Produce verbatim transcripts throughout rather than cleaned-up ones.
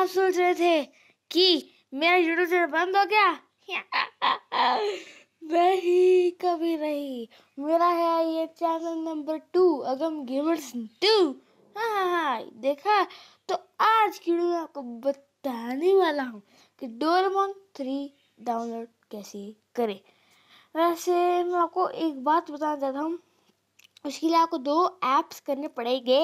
सोच रहे थे कि मेरा यूट्यूब चैनल बंद हो गया? नहीं, कभी नहीं। मेरा है ये channel number two, Agam gamers two. हाँ हाँ हाँ, देखा? तो आज की वीडियो में आपको बताने वाला हूँ कि डोरेमोन थ्री डाउनलोड कैसे करें। वैसे मैं आपको एक बात बताना चाहता हूँ, उसके लिए आपको दो ऐप्स करने पड़ेंगे।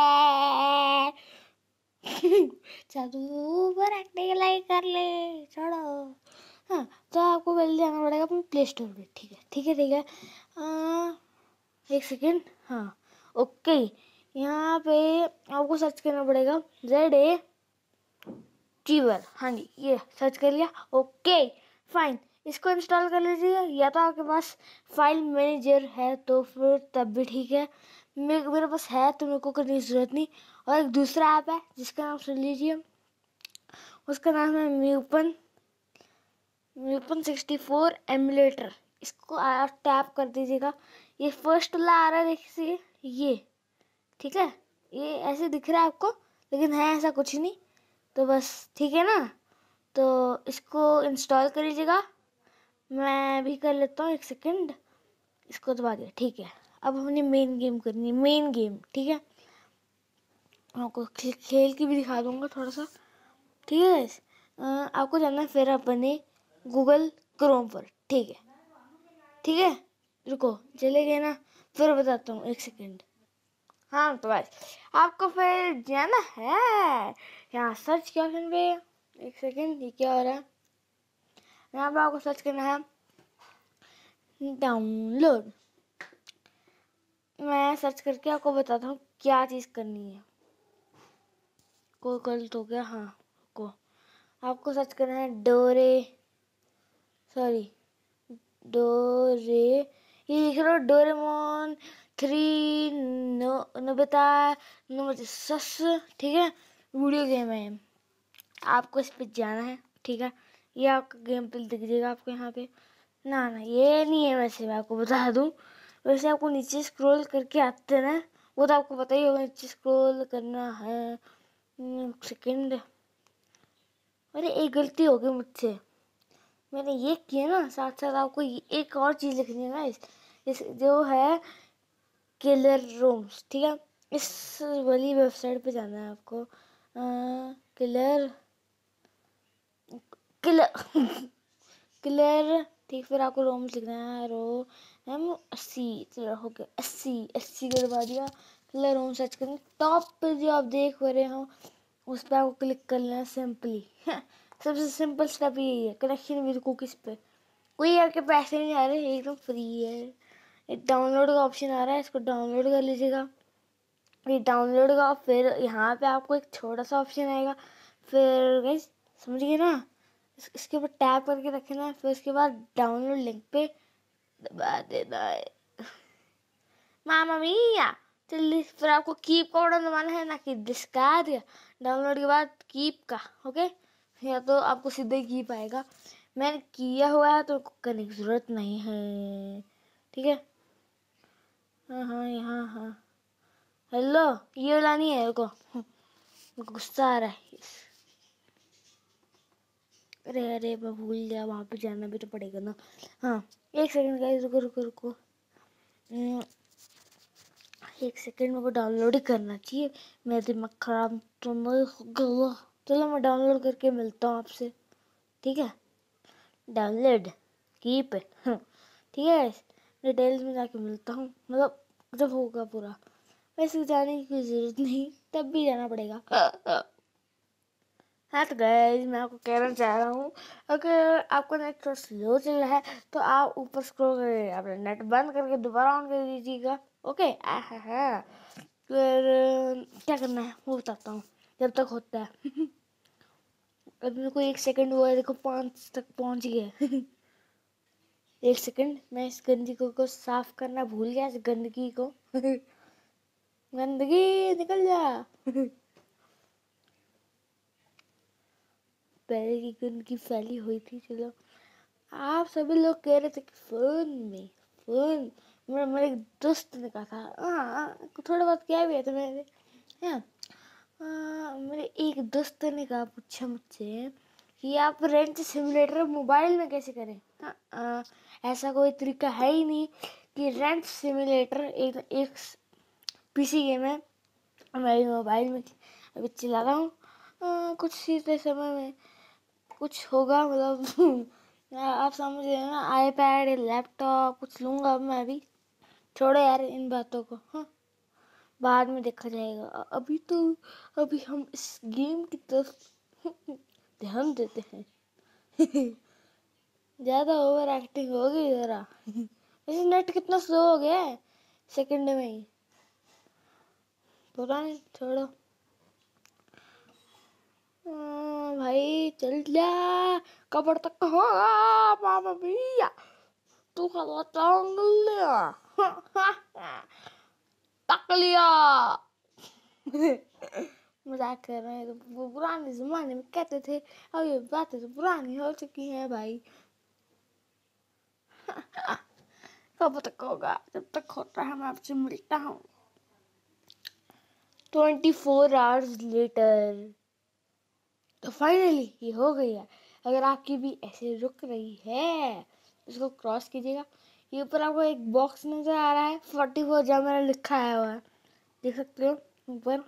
चलो ओवर एक्टिंग लाइक कर ले, छोड़ो। हाँ, तो आपको पहले जाना पड़ेगा अपने प्ले स्टोर पे। ठीक है ठीक है ठीक है आ, एक सेकेंड। हाँ ओके, यहाँ पे आपको सर्च करना पड़ेगा जेड ए चीवर। हाँ जी, ये सर्च कर लिया। ओके फाइन, इसको इंस्टॉल कर लीजिए, या तो आपके पास फाइल मैनेजर है तो फिर तब भी ठीक है। मेरे मेरे पास है तो मेरे को करने की ज़रूरत नहीं। और एक दूसरा ऐप है जिसका नाम सुन लीजिए, उसका नाम है Mupen Mupen sixty four emulator. इसको आप टैप कर दीजिएगा। ये फर्स्ट वाला आ रहा है, देखिए ये, ठीक है। ये ऐसे दिख रहा है आपको, लेकिन है ऐसा कुछ नहीं। तो बस ठीक है ना, तो इसको इंस्टॉल कर लीजिएगा। मैं भी कर लेता हूँ, एक सेकंड। इसको दबा दिया, ठीक है। अब हमने मेन गेम करनी है, मेन गेम, ठीक है। आपको खेल की भी दिखा दूंगा थोड़ा सा, ठीक है। आपको जाना है फिर अपने गूगल क्रोम पर, ठीक है ठीक है। रुको, चले गए ना, फिर बताता हूँ, एक सेकंड। हाँ तो बस आपको फिर जाना है यहाँ, सर्च किया ऑप्शन पे। एक सेकंड, ये क्या हो रहा है? यहाँ पे आपको सर्च करना है डाउनलोड। मैं सर्च करके आपको बताता हूँ क्या चीज़ करनी है। को कल तो क्या, हाँ को आपको सर्च करना है डोरे सॉरी डोरे ये लिख लो, डोरेमोन थ्री नो नोबिता नोबिसस, ठीक है। वीडियो गेम है, आपको इस पे जाना है, ठीक है। ये आपका गेम पे दिख जाएगा आपको यहाँ पे। ना ना ये नहीं है, वैसे मैं आपको बता दूँ। वैसे आपको नीचे स्क्रॉल करके आते हैं ना, वो तो आपको पता ही होगा, नीचे स्क्रॉल करना है। सेकंड, अरे एक गलती हो गई मुझसे, मैंने ये किया ना, साथ साथ आपको एक और चीज़ लिखनी है ना, इस, इस जो है किलर रूम्स, ठीक है। इस वाली वेबसाइट पे जाना है आपको। आ, किलर किलर क्लियर, ठीक। फिर आपको रोम्स लिखना है, रो हम अस्सी, चलो हो गया अस्सी, अस्सी करवा दिया। क्लियर रोम सर्च करेंगे, टॉप पे जो आप देख रहे हो उस पर आपको क्लिक कर लेना सिंपली। सबसे सिंपल स्टेप यही है, कनेक्शन विद कुकीज पे। कोई आपके पैसे नहीं आ रहे, एकदम फ्री है। एक डाउनलोड का ऑप्शन आ रहा है, इसको डाउनलोड कर लीजिएगा। ये डाउनलोड का, फिर यहाँ पे आपको एक छोटा सा ऑप्शन आएगा, फिर गाइस समझ गए ना, इसके ऊपर टैप करके रखना है। फिर उसके बाद डाउनलोड लिंक पे दबा देना है। मामा मिया, जल्दी। फिर आपको कीप का बटन दबाना है, ना कि डिस्कार्ड या डाउनलोड के बाद कीप का, ओके। या तो आपको सीधे कीप आएगा, मैंने किया हुआ है तो करने की जरूरत नहीं है, ठीक है। हाँ हाँ यहाँ हाँ, हेलो, ये वाला नहीं है, रुको गुस्सा आ रहा है। अरे अरे मैं भूल गया, वहाँ पे जाना भी तो पड़ेगा ना। हाँ एक सेकंड गाइस, रुको रुको रुको, एक सेकंड, मेरे को डाउनलोड ही करना चाहिए, मेरा दिमाग खराब तो नहीं होगा। चलो मैं डाउनलोड करके मिलता हूँ आपसे, ठीक है। डाउनलोड कीप, ठीक है। डिटेल्स में जाके मिलता हूँ, मतलब जब होगा पूरा। वैसे जाने की कोई ज़रूरत नहीं, तब भी जाना पड़ेगा। हाँ तो गाइस, मैं आपको कहना चाह रहा हूँ, अगर आपका नेट थोड़ा स्लो चल रहा है तो आप ऊपर स्क्रॉल करके अपना नेट बंद करके दोबारा ऑन कर दीजिएगा, ओके। हाँ, फिर क्या करना है वो बताता हूँ, जब तक होता है। अभी मेरे को एक सेकंड हुआ है, देखो पाँच तक पहुँच गए। एक सेकंड, मैं इस गंदगी को, को साफ करना भूल गया, इस गंदगी को। गंदगी निकल जा। पहले की गंदगी फैली हुई थी। चलो, आप सभी लोग कह रहे थे कि फोन में फोन, मेरे मेरे दोस्त ने कहा था, हाँ थोड़ा बहुत क्या भी है तो मैंने, हाँ आ, मेरे एक दोस्त ने कहा, पूछा मुझसे कि आप रेंच सिमुलेटर मोबाइल में कैसे करें। हाँ, आ, ऐसा कोई तरीका है ही नहीं कि रेंच सिमुलेटर एक एक पीसी गेम है, मैं मोबाइल में अभी चला रहा हूँ। कुछ सीधे समय में कुछ होगा, मतलब आप समझ रहे हैं ना, आईपैड लैपटॉप कुछ लूँगा मैं अभी। छोड़ो यार इन बातों को, हाँ बाद में देखा जाएगा। अभी तो अभी हम इस गेम की तरफ ध्यान देते हैं। ज़्यादा ओवर एक्टिंग हो गई ज़रा। वैसे नेट कितना स्लो हो गया है सेकंड में ही, पता नहीं, छोड़ो। आ, भाई चल जा, कबर तक होगा मामा भैया, तू खाला टांग लिया। तक लिया। मजाक कर रहे हैं, तो वो पुराने जमाने में कहते थे, अब ये बातें तो पुरानी हो चुकी हैं भाई। कब तक होगा, जब तक होता है मैं आपसे मिलता हूँ। ट्वेंटी फोर आवर्स लेटर, तो फाइनली ये हो गई है। अगर आपकी भी ऐसे रुक रही है इसको क्रॉस कीजिएगा। ये ऊपर आपको एक बॉक्स नजर आ रहा है, फोर्टी फोर जहाँ मेरा लिखा है हुआ है, देख सकते हो ऊपर।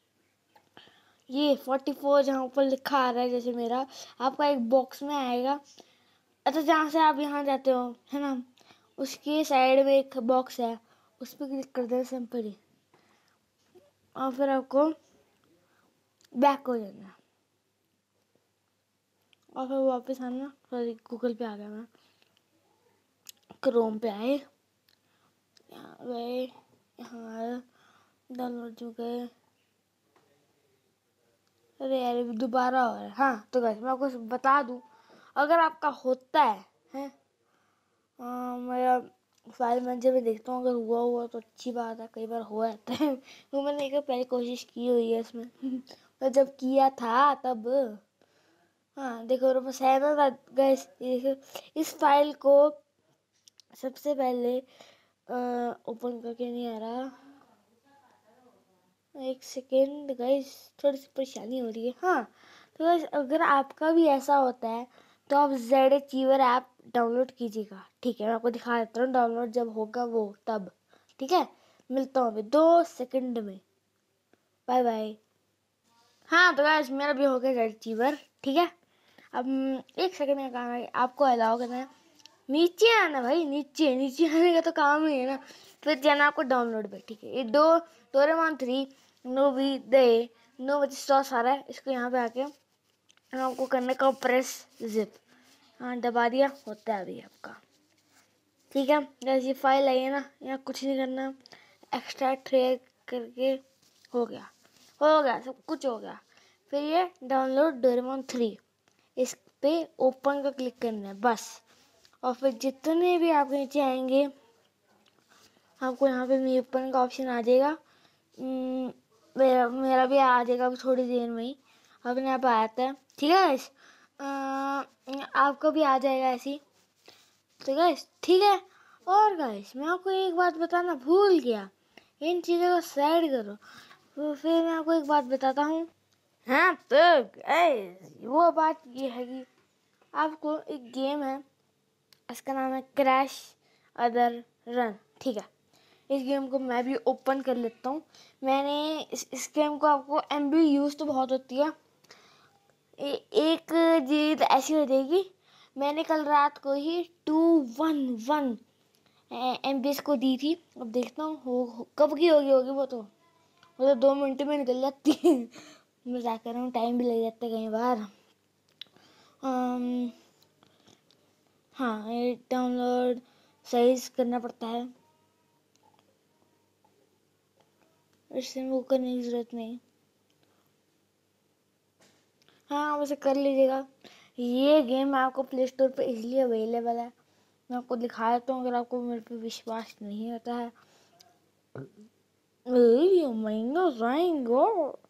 ये फोर्टी फोर जहाँ ऊपर लिखा आ रहा है जैसे मेरा, आपका एक बॉक्स में आएगा। अच्छा, जहाँ से आप यहाँ जाते हो है ना, उसके साइड में एक बॉक्स है, उस पर क्लिक कर देना सिंपली, और फिर आपको बैक हो जाना, और फिर वापस आना। सॉरी गूगल पे आ गया मैं, क्रोम पे आए, यहाँ गए, यहाँ डाउनलोड में गए। अरे यार दोबारा हो रहा है। हाँ तो गाइस मैं आपको बता दूं, अगर आपका होता है हैं मेरा फाइल मैनेजर में देखता हूँ, अगर हुआ हुआ तो अच्छी बात है, कई बार हो जाता है। वो मैंने एक पहले कोशिश की हुई है इसमें। तो जब किया था तब, हाँ देखो मेरे पास है ना गाइस, इस फाइल को सबसे पहले ओपन करके नहीं आ रहा, एक सेकेंड गाइस, थोड़ी सी परेशानी हो रही है। हाँ तो गाइस अगर आपका भी ऐसा होता है तो आप जेड अचीवर ऐप डाउनलोड कीजिएगा, ठीक है। मैं आपको दिखा देता हूँ डाउनलोड जब होगा वो तब, ठीक है। मिलता हूँ अभी दो सेकंड में, बाय बाय। हाँ तो गाइस मेरा भी हो गया जेड अचीवर, ठीक है। अब एक सेकंड में काम है, आपको अलाउ करना है, नीचे आना भाई, नीचे नीचे आने का तो काम ही है ना। फिर जाना आपको डाउनलोड पे, ठीक है। ये दो डोरेमोन थ्री नो बी दे नो बजे सौ सारा है, इसको यहाँ पे आके आपको करने का प्रेस जिप, हाँ दबा दिया, होता है अभी आपका, ठीक है। जैसे फाइल आई है ना, यहाँ कुछ नहीं करना, एक्सट्रैक्ट करके हो गया, हो गया सब कुछ हो गया। फिर ये डाउनलोड डोरेमोन थ्री, इस पे ओपन का क्लिक करना है बस, और फिर जितने भी आप नीचे आएंगे आपको यहाँ पे मेरे ओपन का ऑप्शन आ जाएगा। मेरा मेरा भी आ जाएगा अभी थोड़ी देर में ही, अपने यहाँ पे आता है, ठीक है। आपको भी आ जाएगा ऐसी, तो गैस ठीक है। और गैस मैं आपको एक बात बताना भूल गया, इन चीज़ों को साइड करो, तो फिर मैं आपको एक बात बताता हूँ। हाँ तो गैस वो बात ये है कि आपको एक गेम है, इसका नाम है क्रैश अदर रन, ठीक है। इस गेम को मैं भी ओपन कर लेता हूँ। मैंने इस, इस गेम को, आपको एम बी यूज़ तो बहुत होती है, ए, एक जीत ऐसी हो जाएगी। मैंने कल रात को ही two one one M B को दी थी, अब देखता हूँ हो, हो कब की होगी होगी वो तो वो तो दो मिनट में निकल जाती है। मजाक कर रहा हूँ, टाइम भी लग जाता है कई बार। आम, हाँ ये डाउनलोड सही करना पड़ता है, इससे वो करने की ज़रूरत नहीं। हाँ वैसे कर लीजिएगा। ये गेम आपको प्ले स्टोर पे इसलिए अवेलेबल है, मैं आपको दिखा देता हूँ अगर आपको मेरे पे विश्वास नहीं होता है। महंगा जाएंगे,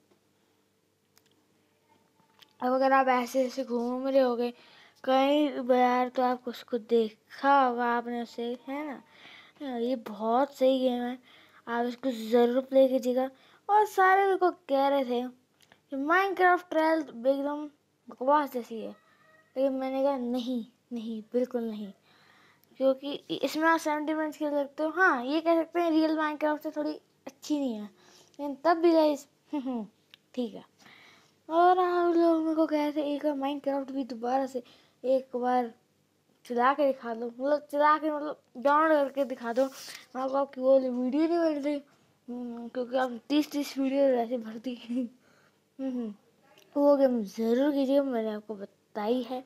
अब अगर आप ऐसे ऐसे घूम रहे होगे कई बार तो आपको उसको देखा होगा आपने उसे, है ना। ये बहुत सही गेम है, आप इसको ज़रूर प्ले कीजिएगा। और सारे मेरे को कह रहे थे माइनक्राफ्ट ट्रायल एकदम बकवास जैसी है, लेकिन मैंने कहा नहीं नहीं बिल्कुल नहीं, क्योंकि इसमें आप सेवेंटी मिनट्स खेल सकते हो। हाँ, ये कह सकते हैं रियल माइनक्राफ्ट से थोड़ी अच्छी नहीं है, लेकिन तब भी गाइस ठीक है। और आप लोग मेरे को कह थे एक बार माइनक्राफ्ट भी दोबारा से एक बार चला के दिखा दो, मतलब चला के मतलब डाउनलोड करके दिखा दो। आपको आपकी वो वीडियो नहीं बन रही, क्योंकि आप तीस तीस वीडियो ऐसे भरती वो गेम ज़रूर कीजिएगा, मैंने आपको बताई है।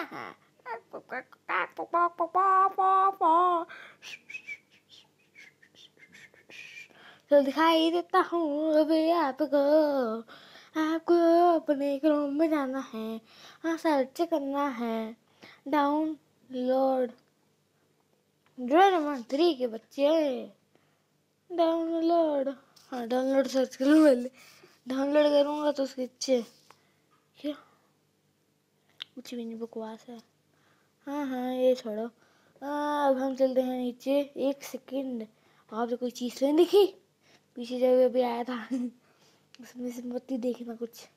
तो दिखाई देता हूँ अभी आपको, आपको अपने क्रोम में जाना है, हाँ सर्च करना है डाउनलोड डोरेमोन थ्री के बच्चे डाउनलोड। हाँ डाउनलोड सर्च कर लो, पहले डाउनलोड करूँगा तो उसके अच्छे क्या कुछ भी नहीं, बकवास है। हाँ हाँ ये छोड़ो, आ, अब हम चलते हैं नीचे। एक सेकंड, आपने कोई चीज़ तो नहीं दिखी पीछे जब अभी आया था उसमें से मत ही देखना कुछ।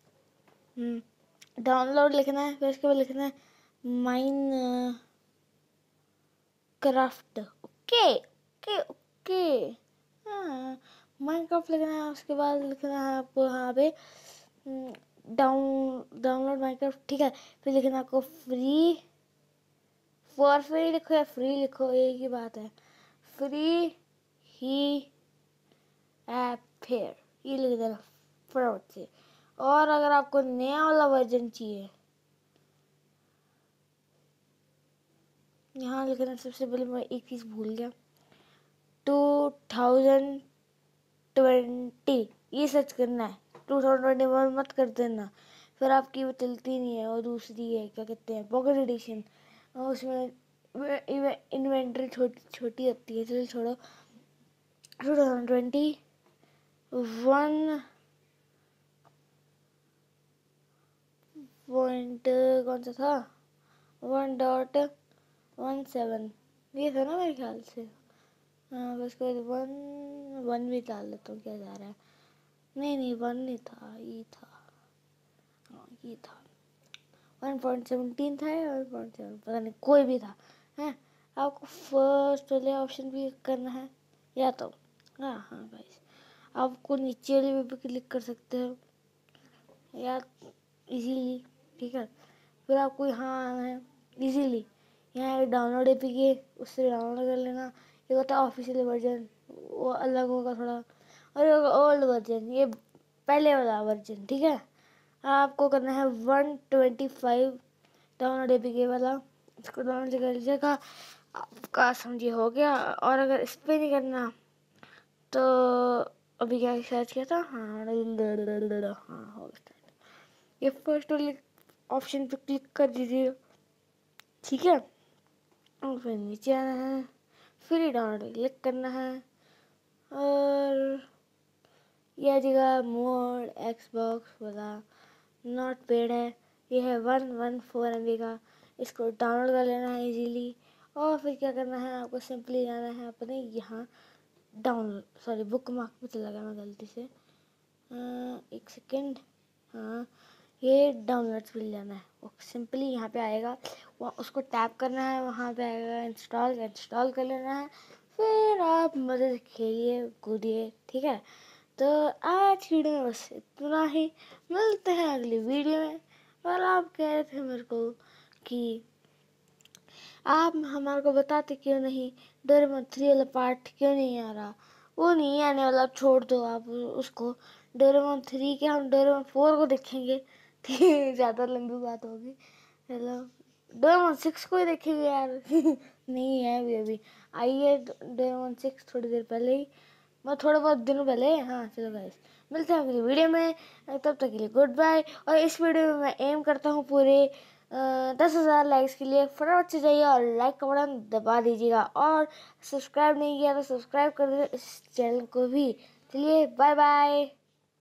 हम्म डाउनलोड लिखना है, फिर उसके बाद लिखना है Minecraft. Okay okay okay, हाँ माइनक्राफ्ट लिखना है, उसके बाद लिखना है आपको यहाँ पे डाउन डाउनलोड माइनक्राफ्ट, ठीक है। फिर लिखना है आपको फ्री, फॉर फ्री लिखो या फ्री लिखो एक ही बात है, फ्री ही ऐप फिर ये लिख देना फटाफट से। और अगर आपको नया वाला वर्जन चाहिए, यहाँ लिखना सबसे पहले, मैं एक चीज़ भूल गया, टू थाउजेंड ट्वेंटी ये सर्च करना है, टू थाउजेंड ट्वेंटी वन मत कर देना, फिर आपकी वो चलती नहीं है। और दूसरी है क्या कहते हैं पॉकेट एडिशन, उसमें इन्वेंट्री छोटी छोटी होती है। चलो छोड़ो, two thousand twenty one point कौन सा था, वन डॉट वन सेवन ये था ना मेरे ख्याल से। हाँ बस कोई वन वन भी डाल देता हूँ, क्या जा रहा है, नहीं नहीं वन नहीं था, ये था, हाँ ये था वन पॉइंट सेवनटीन था या वन पॉइंट सेवन पता नहीं, कोई भी था। हैं आपको फर्स्ट वाले ऑप्शन भी करना है, या तो हाँ हाँ गाइस आपको नीचे वाले पे भी क्लिक कर सकते हो या इजीली, ठीक है। फिर आपको यहाँ आना है इजीली, यहाँ डाउनलोड एपीके उससे डाउनलोड कर लेना। ये होता है ऑफिशियल वर्जन, वो अलग होगा थोड़ा, और ये होगा ओल्ड वर्जन, ये पहले वाला वर्जन, ठीक है। आपको करना है one twenty five download APK वाला, इसको डाउनलोड कर लीजिएगा, आपका समझिए हो गया। और अगर इस पर नहीं करना तो अभी क्या सर्च किया था, हाँ हाँ हो गया, ये फर्स्ट वाले ऑप्शन पे क्लिक कर दीजिए, ठीक है। और फिर नीचे आना है, फ्री डाउनलोड क्लिक करना है, और यह जगह मोड एक्सबॉक्स वाला नॉट पेड है, ये है one one four M B का, इसको डाउनलोड कर लेना है इजीली। और फिर क्या करना है आपको, सिंपली जाना है अपने यहाँ डाउनलोड, सॉरी बुक मार्क में चला गया मैं गलती से, आ, एक सेकेंड, हाँ ये डाउनलोड्स मिल जाना है, वो सिंपली यहाँ पे आएगा, वहाँ उसको टैप करना है, वहाँ पे आएगा इंस्टॉल, इंस्टॉल कर लेना है, फिर आप मज़े से खेलिए कूदिए, ठीक है। तो आज की वीडियो में बस इतना ही, मिलते हैं अगली वीडियो में। और आप कह रहे थे मेरे को कि आप हमारे को बताते क्यों नहीं, डोरेमोन थ्री वाला पार्ट क्यों नहीं आ रहा, वो नहीं आने वाला, छोड़ दो आप उसको। डोरेमोन थ्री के हम डोरेमोन फोर को देखेंगे, ठीक है, ज़्यादा लंबी बात होगी। चलो डोरेमोन सिक्स को ही देखेंगे यार नहीं है अभी अभी आई है डोरेमोन सिक्स थोड़ी देर पहले ही, मैं थोड़े बहुत दिनों पहले। हाँ चलो गाइस मिलते हैं अगली वीडियो में, तब तक के लिए गुड बाय। और इस वीडियो में मैं एम करता हूँ पूरे दस हज़ार लाइक्स के लिए, फटाफट से जाइए और लाइक का बटन दबा दीजिएगा, और सब्सक्राइब नहीं किया तो सब्सक्राइब कर दीजिए इस चैनल को भी। चलिए बाय बाय।